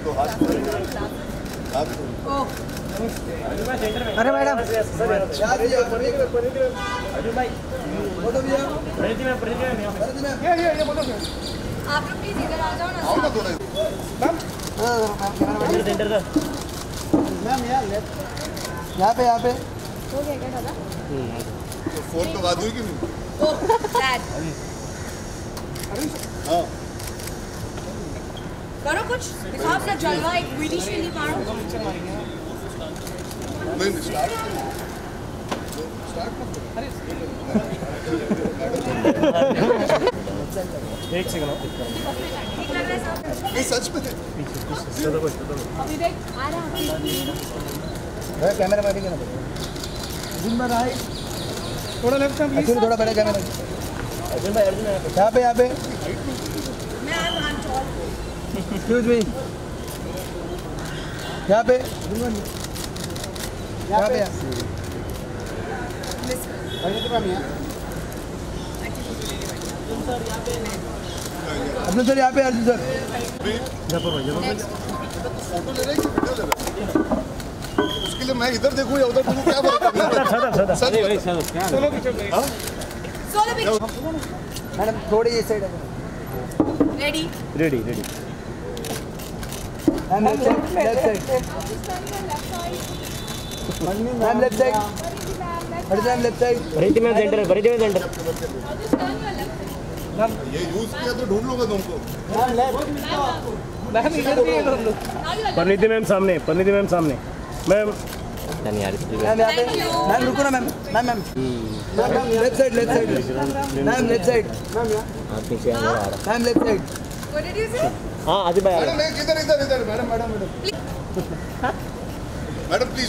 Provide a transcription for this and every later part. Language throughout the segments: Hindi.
अरे मैडम आप लोग प्लीज इधर आ जाओ ना। मैम यहाँ पे हो गया क्या दादा? फोन तो बात हुई कि नहीं? Oh that. हाँ करो कुछ दिखाओ अपना जलवा, एक वीडी शीली मारो। नहीं स्टार्ट एक सेकंड ठीक लग रहा है सब? नहीं सच में अभी देख आ रहा है कैमरा में ना अर्जुन भाई राइट, थोड़ा लेफ्ट में प्लीज, थोड़ा बड़ा कैमरा। अर्जुन भाई यहाँ पे मैं I am tall. Excuse me, यहाँ पे अर्जुन सर यहाँ पे अर्जुन सर फोटो ले रहे हैं कि वीडियो ले रहे हैं? उसके लिए मैं इधर देखूं या उधर देखूं, क्या फर्क है? सच मैडम थोड़ी ये साइड है। Ready ready ma'am left side ma'am left side ma'am left side Parineeti में सेंटर ये यूज किया तो ढूंढ लूंगा तुमको। मैम इधर भी परिणीति मैम सामने मैम मैम यहाँ पे मैम रुको ना ma'am left side ma'am left side ma'am left side. What did you say? हाँ आदित्य भाई मैडम इधर मैडम प्लीज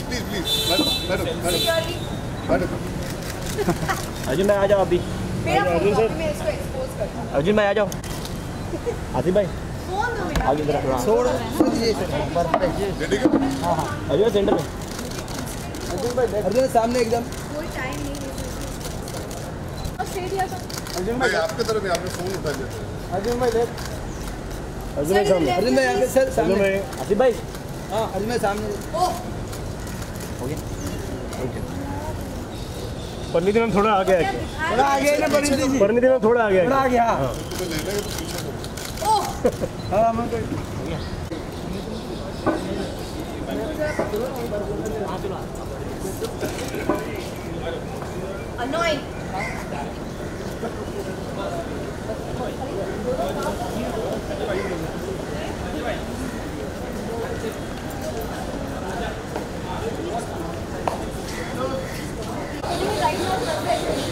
मैडम अर्जुन भाई आ जाओ अभी। मेरा फोन मैं इसको एक्सपोज करता हूं। अर्जुन भाई आ जाओ। आदित्य भाई फोन दो मेरा। आगे इधर छोड़ दीजिए सर। रेडी कर अर्जुन सेंटर में अर्जुन सामने एकदम। कोई टाइम नहीं है और स्टे दिया था। भाई आपके तरफ में आपने फोन उठा लिया। अर्जुन भाई लेफ्ट, अर्जुन भाई सामने अर्जुन भाई यहाँ पे सर अर्जुन सामने। भाई आदित्य भाई हाँ अर्जुन भाई सामने। ओह परिणीति मैम थोड़ा आगे थोड़ा आगे ना परिणीति जी, परिणीति मैम थोड़ा आगे थोड़ा आगे। हाँ तुम्हें लेना है तो पीछे करो। ओह हाँ मैं कोई annoying. Right now,